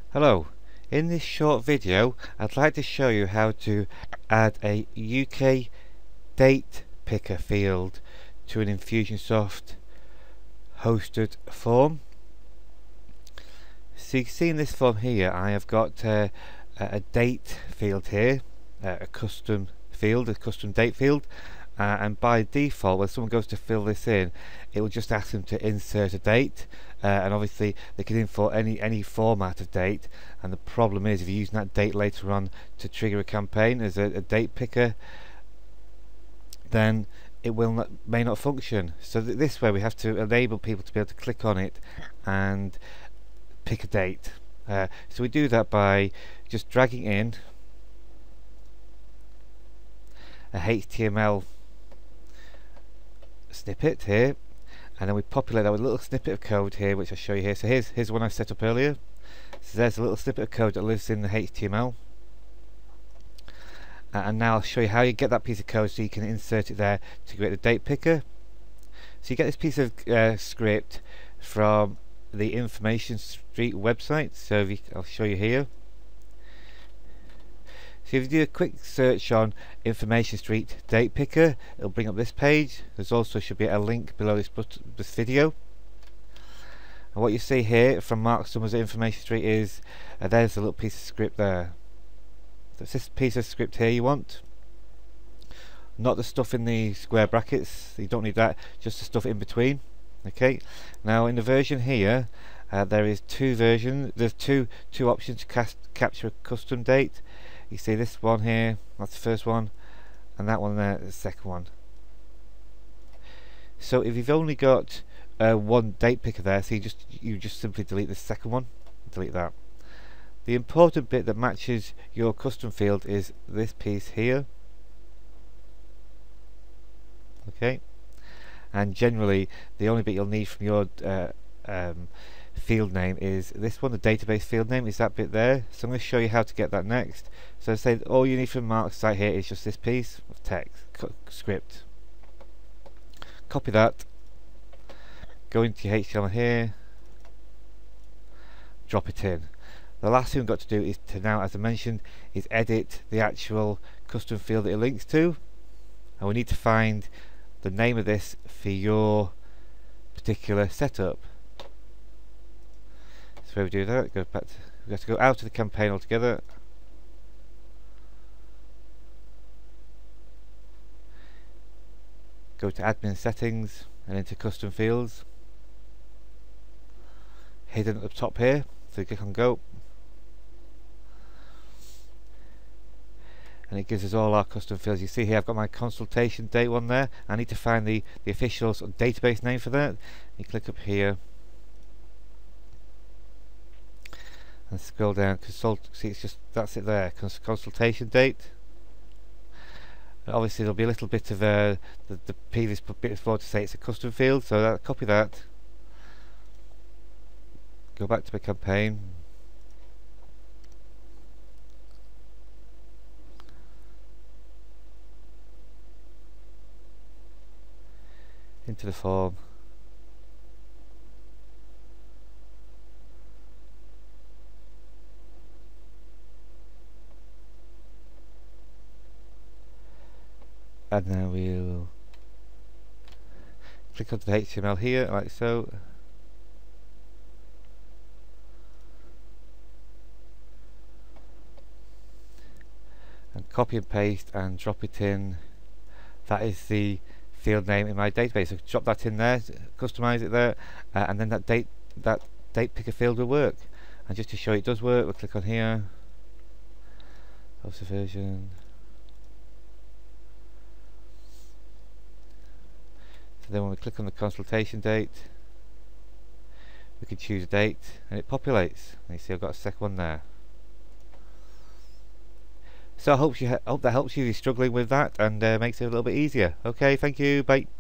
Hello, in this short video I'd like to show you how to add a UK date picker field to an Infusionsoft hosted form. So you can see in this form here I have got a date field here, a custom field, a custom date field, and by default when someone goes to fill this in it will just ask them to insert a date, and obviously they can import any format of date, and the problem is if you're using that date later on to trigger a campaign as a date picker, then it may not function. So this way we have to enable people to be able to click on it and pick a date. So we do that by just dragging in a HTML snippet here, and then we populate that with a little snippet of code here, which I'll show you here. So here's one I set up earlier. So there's a little snippet of code that lives in the HTML, and now I'll show you how you get that piece of code so you can insert it there to create the date picker. So you get this piece of script from the Information Street website. So I'll show you here. So if you do a quick search on Information Street Date Picker, it'll bring up this page. There's also should be a link below this video. And what you see here from Mark Summers at Information Street is there's a little piece of script there. So it's this piece of script here you want, not the stuff in the square brackets. You don't need that, just the stuff in between. Okay. Now in the version here, there is two versions. There's two options to capture a custom date. You see this one here, that's the first one, and that one there, the second one. So if you've only got one date picker there, so you just simply delete the second one, delete that. The important bit that matches your custom field is this piece here. Okay, and generally the only bit you'll need from your field name is this one, the database field name is that bit there. So I'm going to show you how to get that next. So say all you need from Mark's site here is just this piece of text script. Copy that, go into your HTML here, drop it in. The last thing we've got to do is to now, as I mentioned, is edit the actual custom field that it links to, and we need to find the name of this for your particular setup. So where we do that, we have to go out of the campaign altogether. Go to admin settings and into custom fields. Hidden at the top here, so you click on go. And it gives us all our custom fields. You see here I've got my consultation date one there. I need to find the official sort of database name for that. You click up here and scroll down, see it's just, that's it there, consultation date. And obviously there'll be a little bit of the previous bit before to say it's a custom field, so copy that, go back to my campaign, into the form, and now we'll click onto the HTML here like so, and copy and paste and drop it in. That is the field name in my database, so drop that in there, customize it there, and then that date picker field will work. And just to show it does work, we'll click on here, post version. So then when we click on the consultation date, we can choose a date and it populates, and you see I've got a second one there. So I hope that helps you if you're struggling with that and makes it a little bit easier. Okay, thank you, bye.